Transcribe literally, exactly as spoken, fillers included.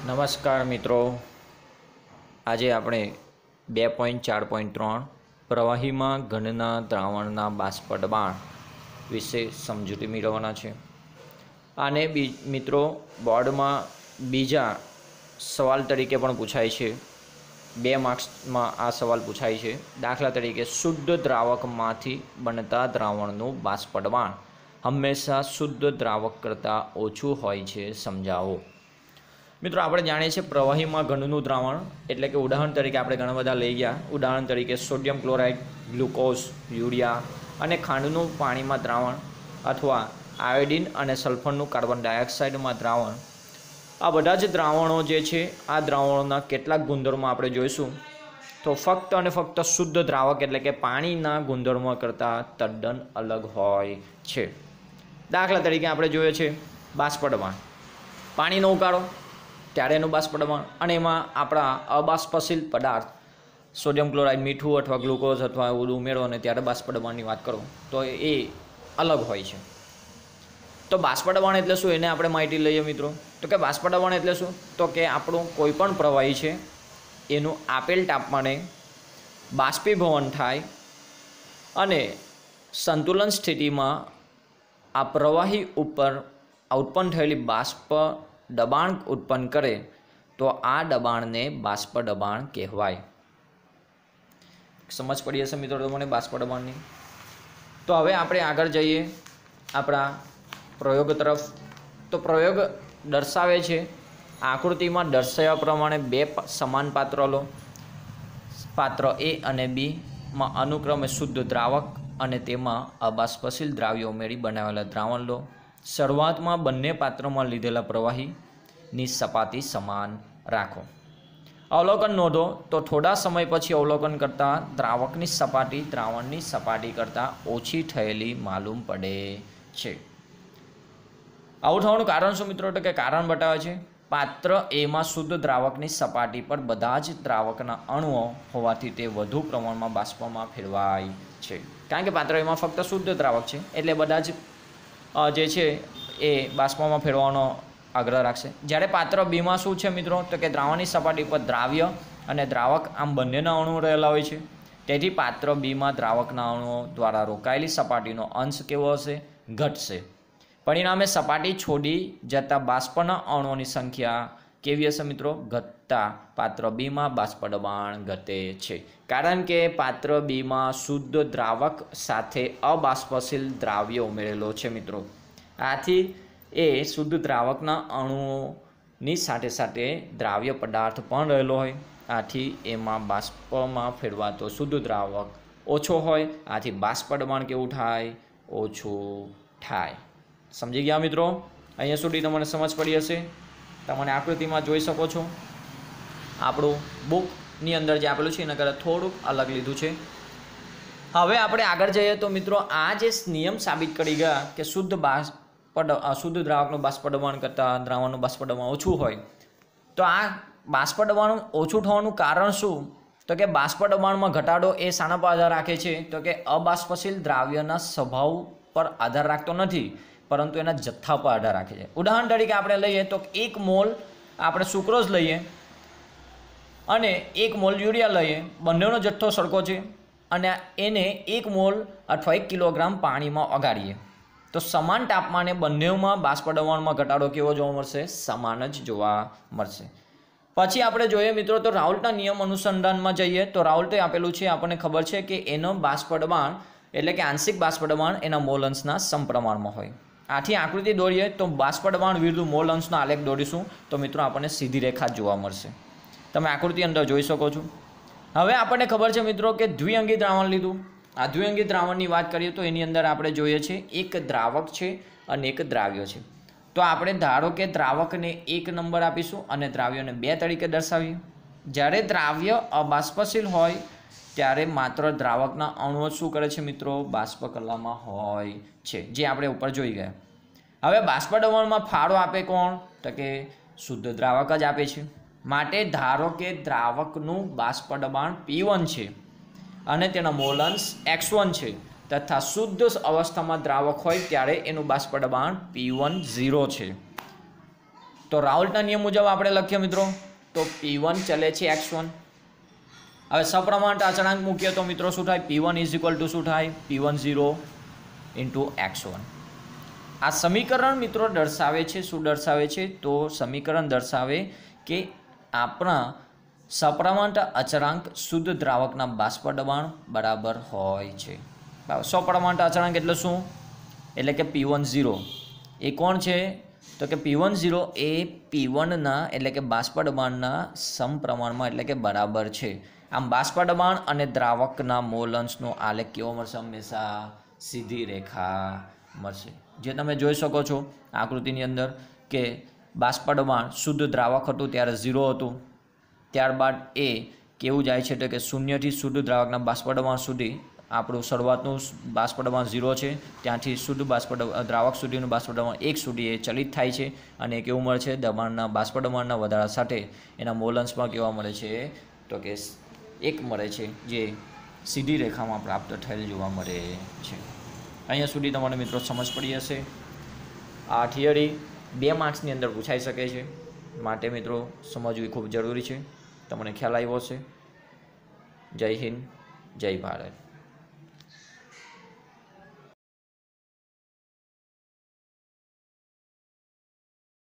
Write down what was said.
નમસ્કાર મિત્રો, આજે આપણે બે પોઈન્ટ ચાર પોઈન્ટ ત્રણ પ્રવાહીમાં ઘનના દ્રાવણના બાષ્પ દબાણ વિશે સમજૂતી મેળવવાના છે. આને બી મિત્રો બોર્ડમાં બીજા સવાલ તરીકે પણ પૂછાય છે. બે માર્ક્સમાં આ સવાલ પૂછાય છે. દાખલા તરીકે શુદ્ધ દ્રાવકમાંથી બનતા દ્રાવણનું બાષ્પ દબાણ હંમેશા શુદ્ધ દ્રાવક કરતાં ઓછું હોય છે, સમજાવો. મિત્રો, આપણે જાણીએ છીએ પ્રવાહીમાં ઘનનું દ્રાવણ એટલે કે ઉદાહરણ તરીકે આપણે ઘણા બધા લઈ ગયા. ઉદાહરણ તરીકે સોડિયમ ક્લોરાઇડ, ગ્લુકોઝ, યુરિયા અને ખાંડનું પાણીમાં દ્રાવણ, અથવા આયોડિન અને સલ્ફરનું કાર્બન ડાયોક્સાઇડમાં દ્રાવણ. આ બધા જ દ્રાવણો જે છે, આ દ્રાવણોના કેટલાક ગુણધર્મો આપણે જોઈશું. તો ફક્ત અને ફક્ત શુદ્ધ દ્રાવક એટલે કે પાણીના ગુણધર્મો કરતાં તદ્દન અલગ હોય છે. દાખલા તરીકે આપણે જોઈએ છે બાષ્પ દબાણ. પાણીનો ઉકાળો ત્યારે એનું બાષ્પ દબાણ, અને એમાં આપણા અબાષ્પશીલ પદાર્થ સોડિયમ ક્લોરાઇડ, મીઠું અથવા ગ્લુકોઝ અથવા એવું ઉમેરો અને ત્યારે બાષ્પ દબાણની વાત કરો તો એ અલગ હોય છે. તો બાષ્પ દબાણ એટલે શું, એને આપણે માહિતી લઈએ મિત્રો. તો કે બાષ્પ દબાણ એટલે શું, તો કે આપણું કોઈ પણ પ્રવાહી છે એનું આપેલ તાપમાને બાષ્પીભવન થાય અને સંતુલન સ્થિતિમાં આ પ્રવાહી ઉપર ઉત્પન્ન થયેલી બાષ્પ દબાણ ઉત્પન્ન કરે તો આ દબાણને બાષ્પ દબાણ કહેવાય. સમજ પડી હશે મિત્રો તમને બાષ્પ દબાણની. તો હવે આપણે આગળ જઈએ આપણા પ્રયોગ તરફ. તો પ્રયોગ દર્શાવે છે, આકૃતિમાં દર્શાવ્યા પ્રમાણે બે સમાન પાત્ર લો. પાત્ર એ અને બીમાં અનુક્રમે શુદ્ધ દ્રાવક અને તેમાં અબાષ્પશીલ દ્રાવ્યો ઉમેરી બનાવેલા દ્રાવણ લો. શરૂઆતમાં બંને પાત્રમાં લીધેલા પ્રવાહીની સપાટી સમાન રાખો. અવલોકન નોંધો તો થોડા સમય પછી અવલોકન કરતાં દ્રાવકની સપાટી દ્રાવણની સપાટી કરતાં ઓછી થયેલી માલુમ પડે છે. આવું થવાનું કારણ શું મિત્રો? તો કે કારણ બતાવે છે, પાત્ર એમાં શુદ્ધ દ્રાવકની સપાટી પર બધા જ દ્રાવકના અણુઓ હોવાથી તે વધુ પ્રમાણમાં બાષ્પમાં ફેરવાય છે. કારણ કે પાત્ર એમાં ફક્ત શુદ્ધ દ્રાવક છે એટલે બધા જ જે છે એ બાષ્પમાં ફેરવાનો આગ્રહ રાખશે. જ્યારે પાત્ર બીમાં શું છે મિત્રો? તો કે દ્રાવણની સપાટી પર દ્રાવ્ય અને દ્રાવક આમ બંનેના અણુઓ રહેલા હોય છે. તેથી પાત્ર બીમાં દ્રાવકના અણુઓ દ્વારા રોકાયેલી સપાટીનો અંશ કેવો હશે? ઘટશે. પરિણામે સપાટી છોડી જતા બાષ્પના અણુઓની સંખ્યા કેવી હશે મિત્રો? ઘટતા પાત્ર બીમાં બાષ્પ દબાણ ઘટે છે. કારણ કે પાત્ર બીમાં શુદ્ધ દ્રાવક સાથે અબાષ્પશીલ દ્રાવ્ય ઉમેરેલો છે મિત્રો. આથી એ શુદ્ધ દ્રાવકના અણુઓની સાથે સાથે દ્રાવ્ય પદાર્થ પણ રહેલો હોય. આથી એમાં બાષ્પમાં ફેરવાતો શુદ્ધ દ્રાવક ઓછો હોય. આથી બાષ્પ દબાણ કેવું થાય? ઓછું થાય. સમજી ગયા મિત્રો? અહીંયા સુધી તમને સમજ પડી હશે. તમને આકૃતિમાં જોઈ શકો છો. આપણું બુકની અંદર જે આપેલું છે એના કરતાં થોડુંક અલગ લીધું છે. હવે આપણે આગળ જઈએ તો મિત્રો, આ જે નિયમ સાબિત કરી ગયા કે શુદ્ધ બાષ્પ શુદ્ધ દ્રાવકનું બાષ્પ દબાણ કરતાં દ્રાવણનું બાષ્પ દબાણ ઓછું હોય, તો આ બાષ્પ દબાણ ઓછું થવાનું કારણ શું? તો કે બાષ્પ દબાણમાં ઘટાડો એ શાના પર આધાર રાખે છે? તો કે અબાષ્પશીલ દ્રાવ્યના સ્વભાવ પર આધાર રાખતો નથી, પરંતુ એના જથ્થા પર આધાર રાખે છે. ઉદાહરણ તરીકે આપણે લઈએ તો એક મોલ આપણે સુક્રોઝ લઈએ અને એક મોલ યુરિયા લઈએ. બંનેનો જથ્થો સરખો છે અને એને એક મોલ અથવા એક કિલોગ્રામ પાણીમાં ઓગાળીએ તો સમાન તાપમાને બંનેમાં બાષ્પ દબાણમાં ઘટાડો કેવો જોવા મળશે? સમાન જ જોવા મળશે. પછી આપણે જોઈએ મિત્રો તો રાઉલ્ટના નિયમ અનુસંધાનમાં જઈએ તો રાઉલ્ટે આપેલું છે, આપણને ખબર છે કે એનો બાષ્પ દબાણ એટલે કે આંશિક બાષ્પ દબાણ એના મોલ અંશના સમપ્રમાણમાં હોય. આથી આકૃતિ દોરીએ તો બાષ્પ દબાણ વિરુદ્ધ મોલ અંશનો આલેખ દોરીશું તો મિત્રો આપણને સીધી રેખા જોવા મળશે. તમે આકૃતિ અંદર જોઈ શકો છો. હવે આપણને ખબર છે મિત્રો કે દ્વિઅંગી દ્રાવણ લીધું. આ દ્વિઅંગી દ્રાવણની વાત કરીએ તો એની અંદર આપણે જોઈએ છે એક દ્રાવક છે અને એક દ્રાવ્ય છે. તો આપણે ધારો કે દ્રાવકને એક નંબર આપીશું અને દ્રાવ્યને બે તરીકે દર્શાવીએ. જ્યારે દ્રાવ્ય અબાષ્પશીલ હોય ત્યારે માત્ર દ્રાવકના અણુઓ શું કરે છે મિત્રો? બાષ્પ કલામાં હોય છે, જે આપણે ઉપર જોઈ ગયા. હવે બાષ્પ દબાણમાં ફાળો આપે કોણ? તો કે શુદ્ધ દ્રાવક જ આપે છે. માટે ધારો કે દ્રાવકનું બાષ્પ દબાણ પી વન છે અને તેના મોલ અંશ એક્સ વન છે, તથા શુદ્ધ અવસ્થામાં દ્રાવક હોય ત્યારે એનું બાષ્પ દબાણ પી વન ઝીરો છે. તો રાઉલ્ટના નિયમ મુજબ આપણે લખીએ મિત્રો, તો પી વન ચલે છે એક્સ વન. હવે સપ્રમાણ અચળાંક મૂકીએ તો મિત્રો શું થાય? P one is equal to શું થાય? P one zero into X one. આ સમીકરણ મિત્રો દર્શાવે છે, શું દર્શાવે છે? તો સમીકરણ દર્શાવે કે આપણા સપ્રમાણ અચળાંક શુદ્ધ દ્રાવકના બાષ્પ દબાણ બરાબર હોય છે. સપ્રમાણ અચળાંક એટલે શું? એટલે કે પી વન ઝીરો એ કોણ છે? તો કે પી વન ઝીરો એ પી વનના એટલે કે બાષ્પ દબાણના સમપ્રમાણમાં એટલે કે બરાબર છે. આમ બાષ્પ દબાણ અને દ્રાવકના મોલ અંશનો આલેખ કેવો મળશે? હંમેશા સીધી રેખા મળશે. જે તમે જોઈ શકો છો આકૃતિની અંદર કે બાષ્પ દબાણ શુદ્ધ દ્રાવક હતું ત્યારે ઝીરો હતું, ત્યારબાદ એ કેવું જાય છે? તો કે શૂન્યથી શુદ્ધ દ્રાવકના બાષ્પ દબાણ સુધી આપણું શરૂઆતનું બાષ્પ દબાણ ઝીરો છે, ત્યાંથી શુદ્ધ બાષ્પ દ્રાવક સુધીનું બાષ્પ દબાણ એક સુધી એ ચલિત થાય છે અને કેવું મળે છે? દબાણના બાષ્પ દબાણના વધારા સાથે એના મોલ અંશમાં કેવા મળે છે? તો કે એક મળે છે, જે સીધી રેખામાં પ્રાપ્ત થયેલ જોવા મળે છે. અહીંયા સુધી તમારે મિત્રો સમજ પડી હશે. આ થિયરી બે માર્ક્સની અંદર પૂછાઈ શકે છે, માટે મિત્રો સમજવી ખૂબ જરૂરી છે. તમને ખ્યાલ આવ્યો હશે. જય હિન્દ, જય ભારત.